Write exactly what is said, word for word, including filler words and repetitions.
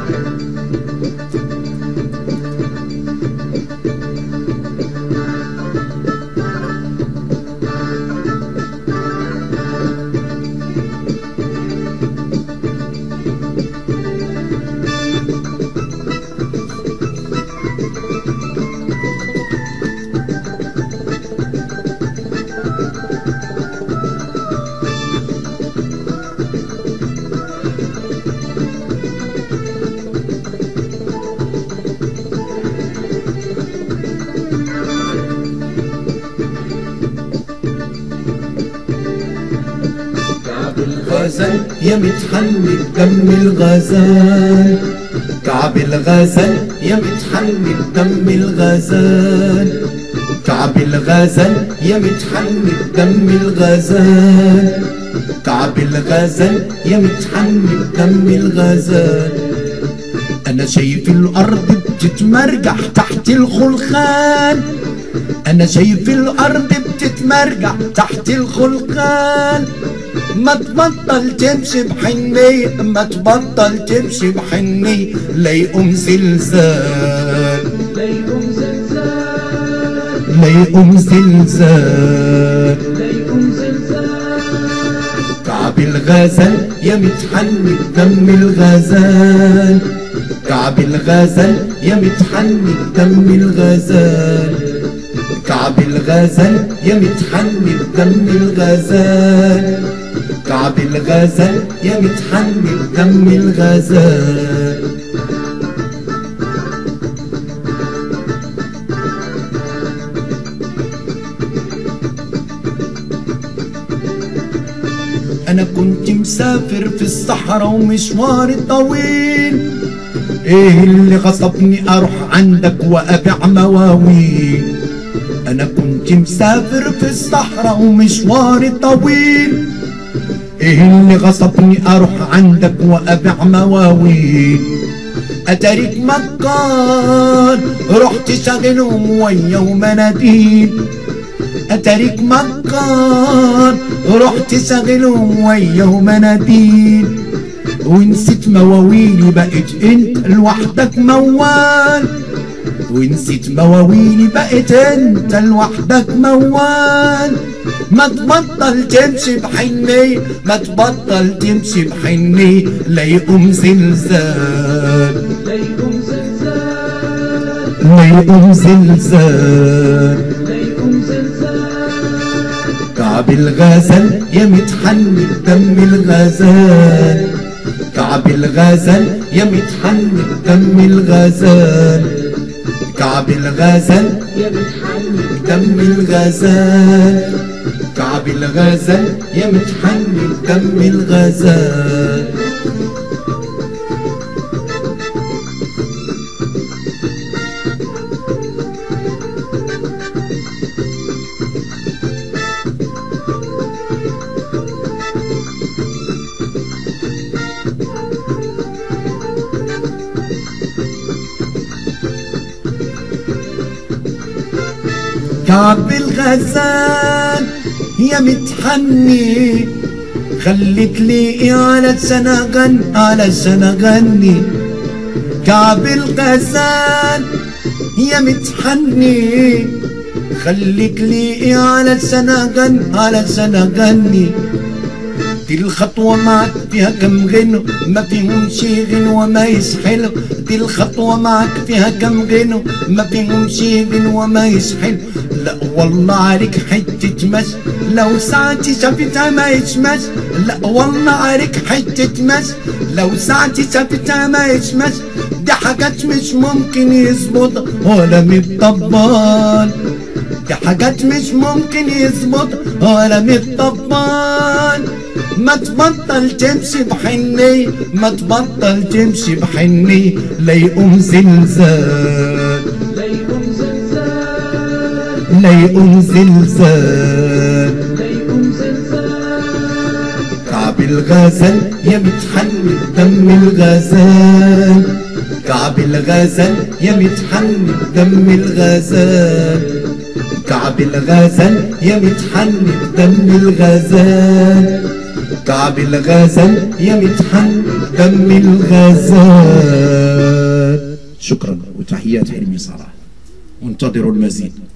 الغزل يا متحني بدم الغزال، كعب الغزل يا متحني بدم الغزال، كعب الغزل يا متحني بدم الغزال، كعب الغزل يا متحني بدم الغزال. أنا شايف الأرض بتتمرجح تحت الخلخال، أنا شايف الأرض بتتمرجح تحت الخلخال. ما تبطل تمشي بحنية، ما تبطل تمشي بحنية، لا يقوم زلزال، لا يقوم زلزال، لا يقوم زلزال، لا يقوم زلزال. كعب الغزل يا متحني بدم الغزال، كعب الغزل يا متحني بدم الغزال، كعب الغزل يا متحني بدم الغزال، كعب الغزل يا متحني بدم الغزال. أنا كنت مسافر في الصحراء ومشواري طويل، إيه اللي غصبني أروح عندك وأبيع مواويل. أنا كنت مسافر في الصحراء ومشواري طويل، إيه اللي غصبني أروح عندك وأبيع مواويل. أتاريك مكار رحت شاغلهم ويا ومناديل، أتاريك مكار رحت شاغلهم ويا ومناديل. ونسيت مواويلي بقيت انت لوحدك موال، ونسيت مواويلي بقيت انت لوحدك موال. ما تبطل تمشي بحنية، ما تبطل تمشي بحنية، لا يقوم زلزال، لا يقوم زلزال، لا يقوم زلزال، لا يقوم زلزال. كعب الغزل يا متحني بدم الغزال، كعب الغزل يا متحني بدم الغزال، كعب الغزل يا متحني بدم الغزال، كعب الغزل يا متحني بدم الغزال. كعب الغزال يا متحني خليك لي علشان اغني، علشان اغني. كعب الغزال يا متحني خليك لي علشان اغني، علشان اغني. دي الخطوة معك فيها كم غنو ما فيهمش غنوة ما يسحلوا، دي الخطوة معك فيها كم غنو ما فيهمش غنوة ما يسحلوا. لا والله عليك حتة مس لو ساعتي شافتها ما يشمس، لا والله عليك حتة مس لو ساعتي شافتها ما يشمس. دي حاجات مش ممكن يظبطها ولا متطبال، دي حاجات مش ممكن يظبطها ولا متطبال. ما تبطل تمشي بحنية، ما تبطل تمشي بحنية، لا يقوم زلزال، لا يقوم زلزال، لا يقوم زلزال، لا يقوم زلزال. كعب الغزل يا متحني بدم الغزال، كعب الغزل يا متحني بدم الغزال، كعب الغزل يا متحني بدم الغزال، كعب الغزل يا متحني بدم الغزال. شكرا وتحيات حلمي صلاح، وانتظروا المزيد.